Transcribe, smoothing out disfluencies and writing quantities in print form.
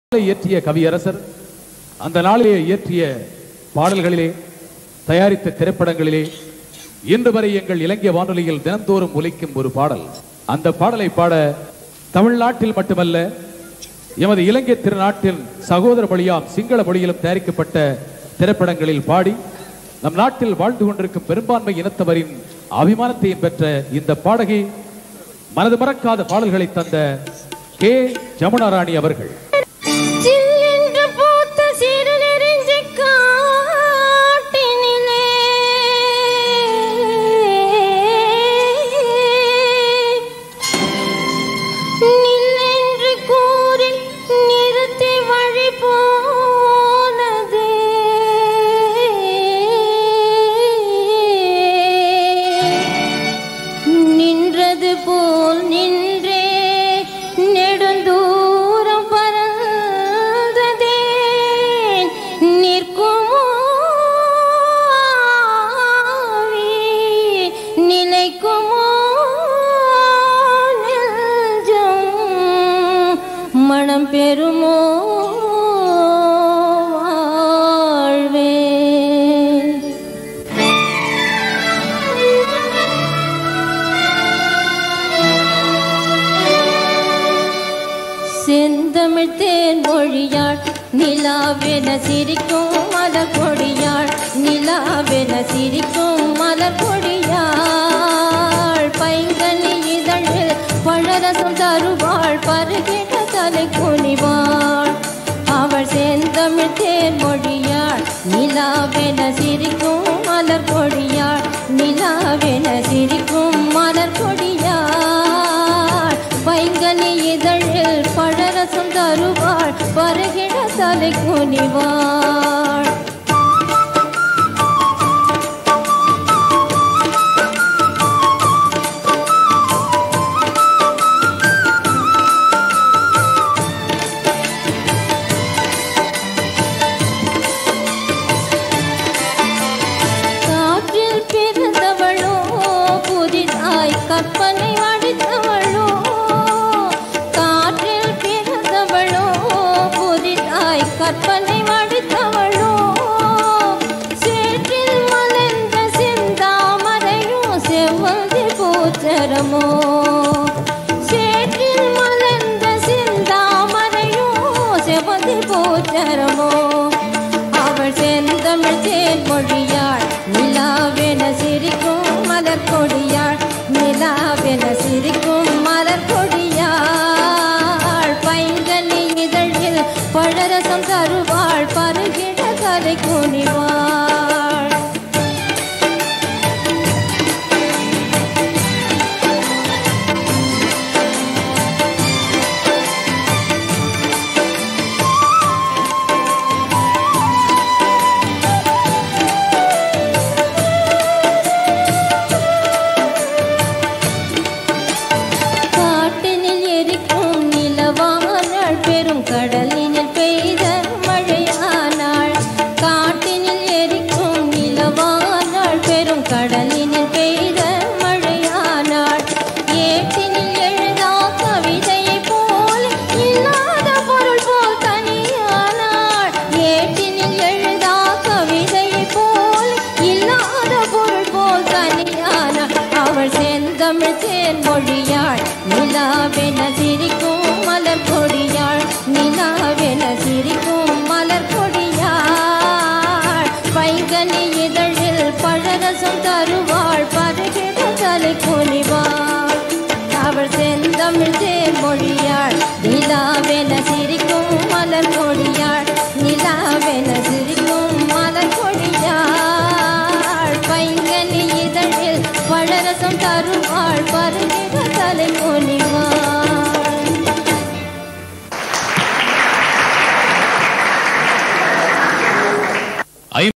இயற்றிய கவியரசர் அந்த நாளிலே இயற்றிய பாடல்களிலே தயாரித்த திரைப்படங்களிலே இன்று வரை எங்கள் இலங்கை வானொலியில் தினந்தோறும் ஒலிக்கும் ஒரு பாடல். அந்த பாடலை பாட தமிழ்நாட்டில் மட்டுமல்ல எமது இலங்கை திருநாட்டில் சகோதர மொழியாம் சிங்கள மொழியிலும் தயாரிக்கப்பட்ட திரைப்படங்களில் பாடி நம் நாட்டில் வாழ்ந்து கொண்டிருக்கும் பெரும்பான்மை இனத்தவரின் அபிமானத்தையும் பெற்ற இந்த பாடகி மனது மறக்காத பாடல்களை தந்த கே ஜமுனா ராணி அவர்கள். பெருமோ வாழ்வே செந்தமிழ் தேன் மொழியாள் நிலாவென சிரிக்கும் மலர் கொடியாள் நிலாவென சிரிக்கும் மலர் கொடியாள் பைங்கனி இதழில் பழரசம் தருவாள் பருகிட தலை குனிவாள் அவள் செந்தமிழ் தேன் மொழியாள் நிலாவென சிரிக்கும் மலர் கொடியாள் நிலாவென சிரிக்கும் மலர் கொடியாள் பைங்கனி இதழில் பழரசம் தருவாள் பருகிட தலை குனிவாள் கற்பனை வடித்தவளோ காற்றில் பிறந்தவளோ புதிதாய் கற்பனை வடித்தவளோ சேற்றில் மலர்ந்த செந்தாமரையோ செவ்வந்தி பூச்சரமோ சேற்றில் மலர்ந்த செந்தாமரையோ செவ்வந்தி பூச்சரமோ அவள் செந்தமிழ் தேன் மொழியாள் நிலாவென சிரிக்கும் மலர் கொடியாள் நிலாவென சிரிக்கும் மலர் கொடியாள் பைங்கனி இதழில் பழரசம் தருவாள்